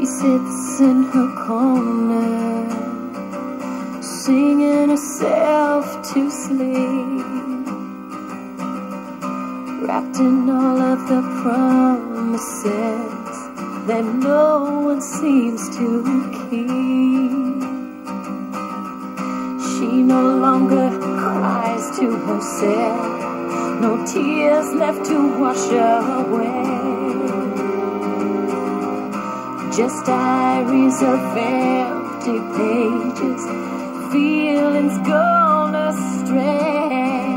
sits in her corner, singing herself to sleep, wrapped in all of the promises that no one seems to keep. She no longer cries to herself, no tears left to wash away, just diaries of empty pages, feelings gone astray.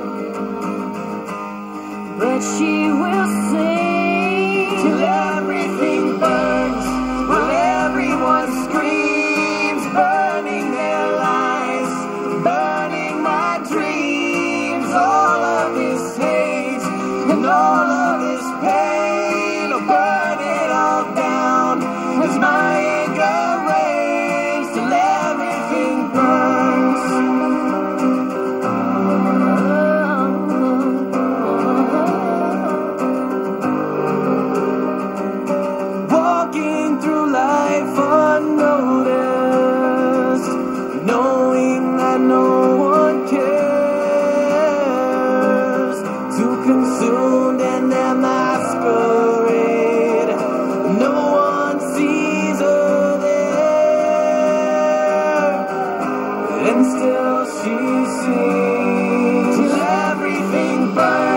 But she will sing till everything burns, while everyone screams, burning their lives, burning my dreams. All of this hate and all of this pain, I'll burn it all down as my anger rains till everything burns. Walking through life unnoticed, knowing that no one cares, too consumed in their masquerade, no one sees her there, and still she sings till everything burns.